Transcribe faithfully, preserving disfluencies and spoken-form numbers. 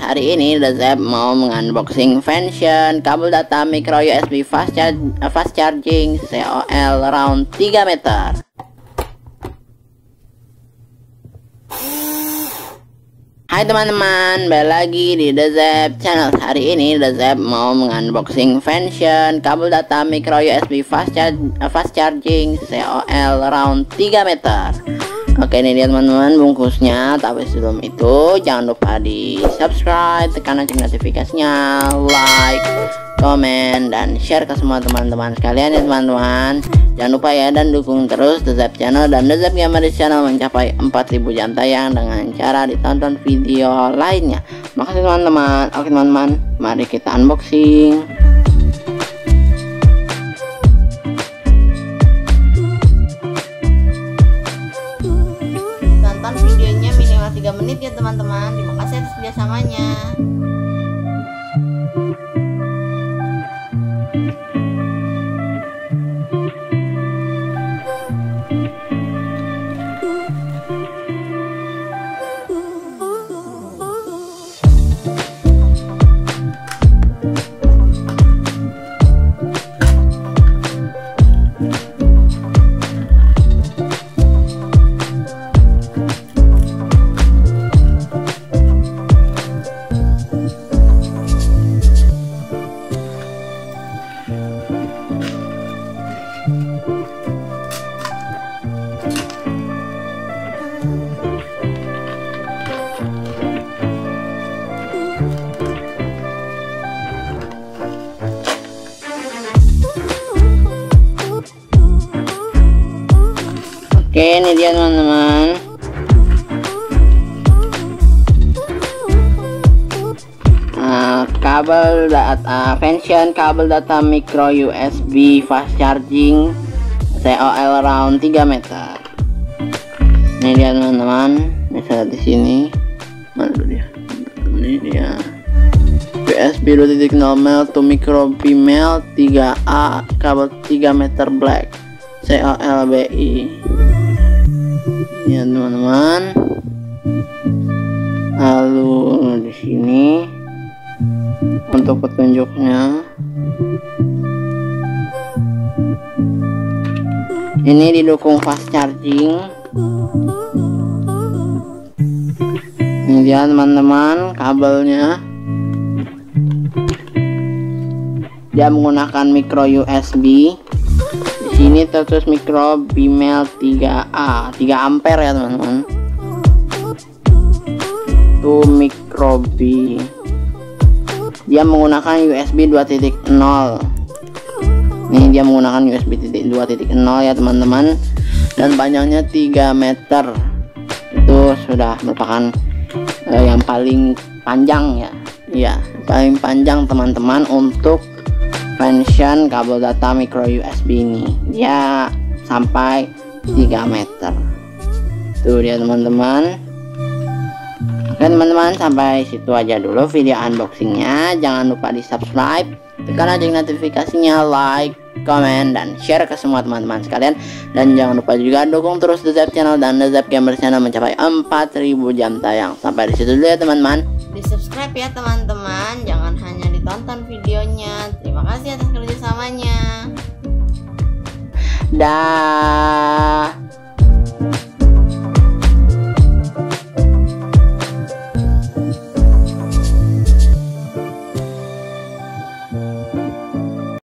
Hari ini Dezep mau mengunboxing Vention kabel data micro U S B fast, char fast charging C O L round tiga meter. Hai teman-teman, balik lagi di Dezep channel. Hari ini Dezep mau mengunboxing Vention kabel data micro U S B fast, char fast charging C O L round tiga meter. Oke, ini dia teman-teman bungkusnya. Tapi sebelum itu jangan lupa di subscribe, tekan lonceng notifikasinya, like, komen, dan share ke semua teman-teman sekalian ya teman-teman. Jangan lupa ya, dan dukung terus Dezep channel dan Dezep Gamer channel mencapai empat ribu jam tayang dengan cara ditonton video lainnya. Makasih teman-teman. Oke teman-teman, mari kita unboxing. Videonya minimal tiga menit ya teman-teman. Terima kasih atas kerjasamanya. Oke, ini dia teman-teman. Uh, kabel data Vention kabel data micro U S B fast charging C O L round tiga meter. Ini dia teman-teman. Bisa di sini. Mana dia? Ini dia. U S B dua titik nol melt to micro B melt tiga A kabel tiga meter black C O L B I. Ya teman-teman, lalu di sini untuk petunjuknya ini didukung fast charging. Ini dia teman-teman kabelnya, dia menggunakan micro U S B. Ini terus micro B melt tiga A tiga ampere ya teman-teman. Tuh micro B, dia menggunakan U S B dua titik nol. Nih dia menggunakan U S B dua titik nol ya teman-teman, dan panjangnya tiga meter. Itu sudah merupakan uh, yang paling panjang ya. Iya, paling panjang teman-teman untuk Vention kabel data micro U S B ini. Dia sampai tiga meter. Tuh dia teman-teman. Oke teman-teman, sampai situ aja dulu video unboxingnya. Jangan lupa di subscribe, tekan lonceng notifikasinya, like, komen, dan share ke semua teman-teman sekalian. Dan jangan lupa juga dukung terus Dezep channel dan Dezep Gamer channel mencapai empat ribu jam tayang. Sampai di situ dulu ya teman-teman. Di subscribe ya teman-teman, jangan hanya ditonton videonya. Terima kasih atas kerjasamanya. Dah. Thank you.